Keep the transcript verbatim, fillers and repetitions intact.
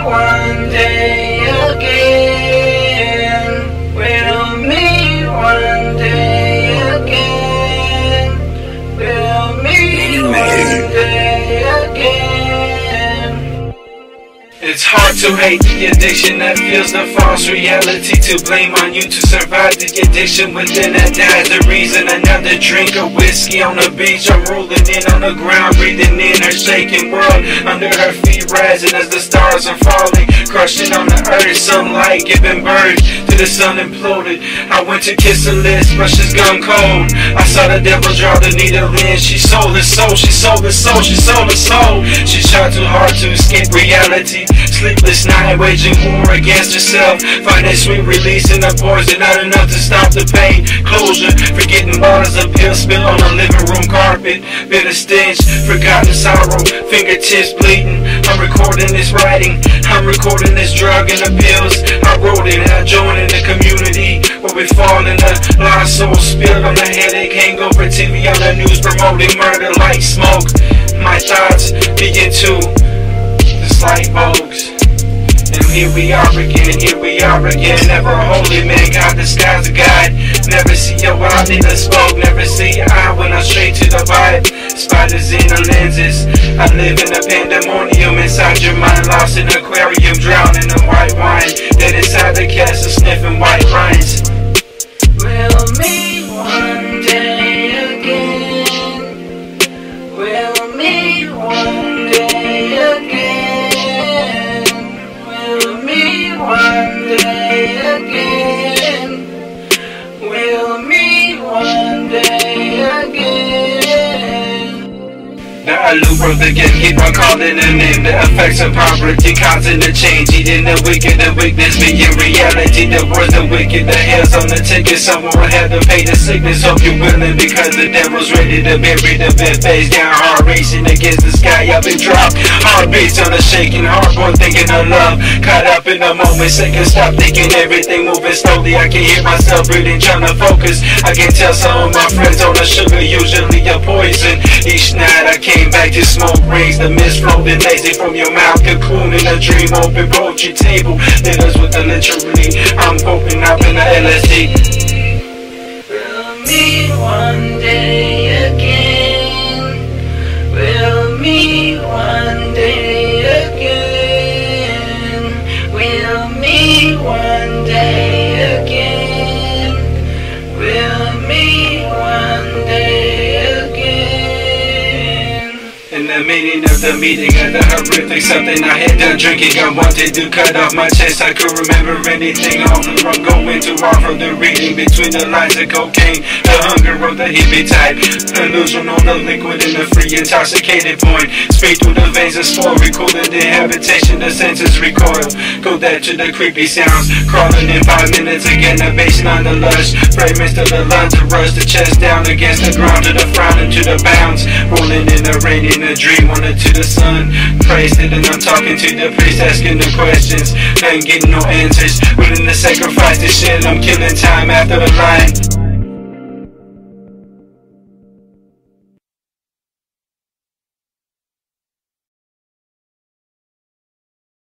one day again. We'll meet one day again. We'll meet one day again. It's hard to hate the addiction that feels the false reality, to blame on you to survive the addiction within that dies the reason. Another drink of whiskey on the beach, I'm rolling in on the ground, breathing in her shaking world, under her feet rising as the stars are falling, crushing on the earth, sunlight giving birth to the sun imploded. I went to kiss her lips, but she's gone cold. I saw the devil draw the needle in, she sold her soul, she sold her soul, she sold her soul. She tried too hard to escape reality, sleepless night, waging war against herself, finding sweet release in the poison, not enough to stop the pain. Closure, forgetting bottles of pills spilled on the living room carpet, bitter stench, forgotten sorrow, fingertips bleeding. I'm recording this writing, I'm recording this drug and the pills. I wrote it and I joined in the community where we fall in the lost soul spilled on the headache hangover, T V on the news promoting murder like smoke. My thoughts begin to like Vogues. And here we are again, here we are again. Never a holy man, God disguised a guide. Never see a wild, neither spoke. Never see an eye when I'm straight to the vibe. Spiders in the lenses, I live in a pandemonium inside your mind, lost in an aquarium, drowning in white wine. Dead inside the castle, sniffing white lines. We'll meet one day again. We'll meet one day again. One day again, we'll meet one day again. The allure of the gift, keep on calling the name. The effects of poverty causing the change, eating the wicked, the weakness being reality. The worst, the wicked, the hell's on the ticket. Someone will have to pay the sickness. Hope you're willing, because the devil's ready to bury the bed face down. Heart racing against the sky, I've been dropped. Heartbeats on a shaking heart, one thinking of love. Caught up in the moment, second stop thinking, everything moving slowly. I can hear myself breathing, trying to focus. I can tell some of my friends on the sugar, usually a poison. Each night I came back to smoke rings, the mist floating lazy from your mouth, cocoon in a dream, open poetry table, letters with the literally. I'm hoping up in the L S D. We'll meet one day again. We'll meet one day again. We'll meet one day again. We'll meet one day again. In the meaning of the meeting of the horrific, something I had done drinking, I wanted to cut off my chest. I could remember anything on the road, going to offer the reading between the lines of cocaine, the hunger of the hippie type, illusion on the liquid in the free intoxicated point. Speed through the veins of spore, recorded the habitation, the senses recoil. Go there to the creepy sounds, crawling in five minutes again, the baseline, the lush fragments to the lungs, the rush, the chest down against the ground, to the frown and to the bounds, rolling in the rain, in a dream, on it to the sun. Praised it, and I'm talking to the priest, asking the questions, I ain't getting no answers. Willing to sacrifice this shit, I'm killing time after the line.